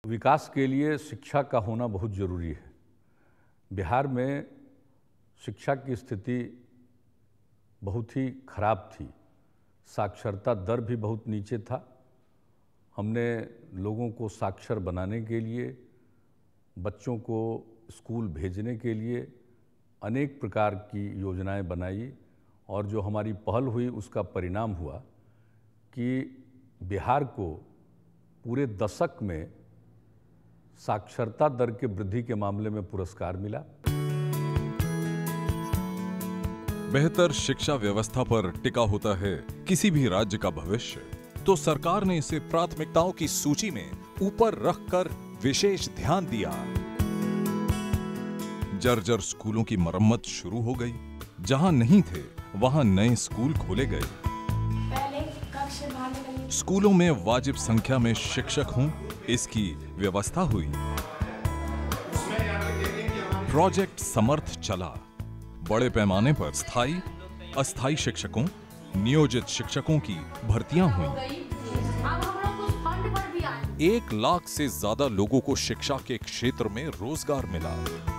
विकास के लिए शिक्षा का होना बहुत ज़रूरी है। बिहार में शिक्षा की स्थिति बहुत ही खराब थी, साक्षरता दर भी बहुत नीचे था। हमने लोगों को साक्षर बनाने के लिए, बच्चों को स्कूल भेजने के लिए अनेक प्रकार की योजनाएं बनाई और जो हमारी पहल हुई उसका परिणाम हुआ कि बिहार को पूरे दशक में साक्षरता दर के वृद्धि के मामले में पुरस्कार मिला। बेहतर शिक्षा व्यवस्था पर टिका होता है किसी भी राज्य का भविष्य, तो सरकार ने इसे प्राथमिकताओं की सूची में ऊपर रखकर विशेष ध्यान दिया। जर्जर स्कूलों की मरम्मत शुरू हो गई, जहां नहीं थे वहां नए स्कूल खोले गए। स्कूलों में वाजिब संख्या में शिक्षक हों, इसकी व्यवस्था हुई। प्रोजेक्ट समर्थ चला। बड़े पैमाने पर स्थायी, अस्थायी शिक्षकों, नियोजित शिक्षकों की भर्तियां हुई। 1 लाख से ज्यादा लोगों को शिक्षा के क्षेत्र में रोजगार मिला।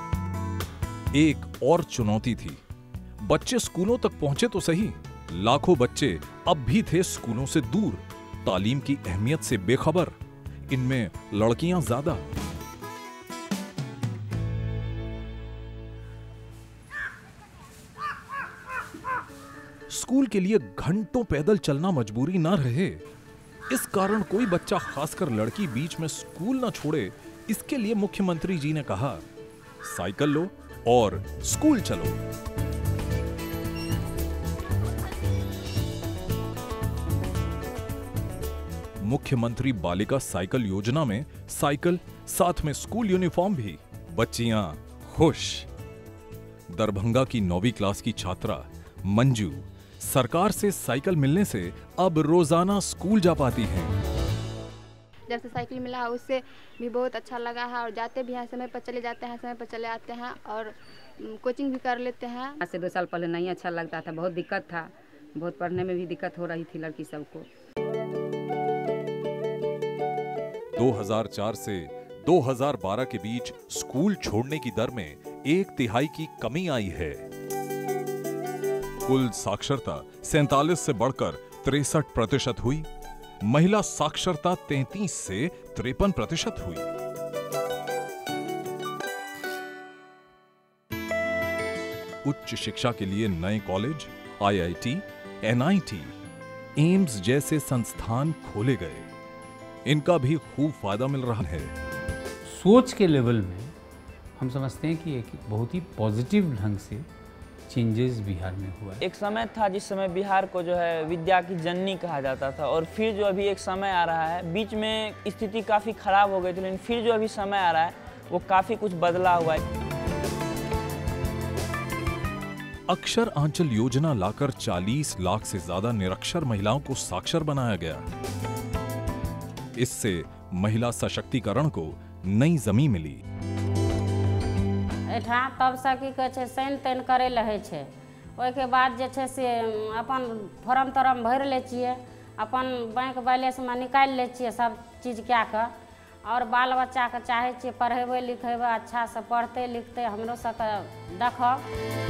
एक और चुनौती थी, बच्चे स्कूलों तक पहुंचे तो सही, लाखों बच्चे अब भी थे स्कूलों से दूर, तालीम की अहमियत से बेखबर, इनमें लड़कियां ज्यादा। स्कूल के लिए घंटों पैदल चलना मजबूरी ना रहे। इस कारण कोई बच्चा, खासकर लड़की, बीच में स्कूल ना छोड़े, इसके लिए मुख्यमंत्री जी ने कहा, साइकिल लो और स्कूल चलो। मुख्यमंत्री बालिका साइकिल योजना में साइकिल, साथ में स्कूल यूनिफॉर्म भी। बच्चियां खुश। दरभंगा की 9वीं क्लास की छात्रा मंजू सरकार से साइकिल मिलने से अब रोजाना स्कूल जा पाती हैं। जब से साइकिल मिला उससे भी बहुत अच्छा लगा है और जाते भी हैं, समय पर चले जाते हैं, समय पर चले आते हैं और कोचिंग भी कर लेते हैं। आज से 2 साल पहले नहीं अच्छा लगता था, बहुत दिक्कत था, बहुत पढ़ने में भी दिक्कत हो रही थी लड़की सबको। 2004 से 2012 के बीच स्कूल छोड़ने की दर में 1/3 की कमी आई है। कुल साक्षरता 47 से बढ़कर 63% हुई। महिला साक्षरता 33 से 53% हुई। उच्च शिक्षा के लिए नए कॉलेज, IIT, NIT, एम्स जैसे संस्थान खोले गए। इनका भी खूब फायदा मिल रहा है। सोच के लेवल में हम समझते हैं कि एक बहुत ही पॉजिटिव ढंग से चेंजेस बिहार में हुआ है। एक समय था जिस समय बिहार को जो है विद्या की जननी कहा जाता था, और फिर जो अभी एक समय आ रहा है, बीच में स्थिति काफ़ी खराब हो गई थी, लेकिन फिर जो अभी समय आ रहा है वो काफ़ी कुछ बदला हुआ है। अक्षर आंचल योजना लाकर 40 लाख से ज्यादा निरक्षर महिलाओं को साक्षर बनाया गया। इससे महिला सशक्तिकरण को नई जमीन मिली। एठाम तब से की कहै छै साइन ताइन करे रहे छै, ओहिके बाद जे छै से अपन फॉर्म तॉर्म भरि लै छियै, अपन बैंक बैलेंस में निकालि लै छियै सब चीज कए कऽ, और बाल बच्चा के चाहे छियै पढ़ेबै लिखेबै, अच्छा से पढ़तै लिखतै, हमरो सबके देखब।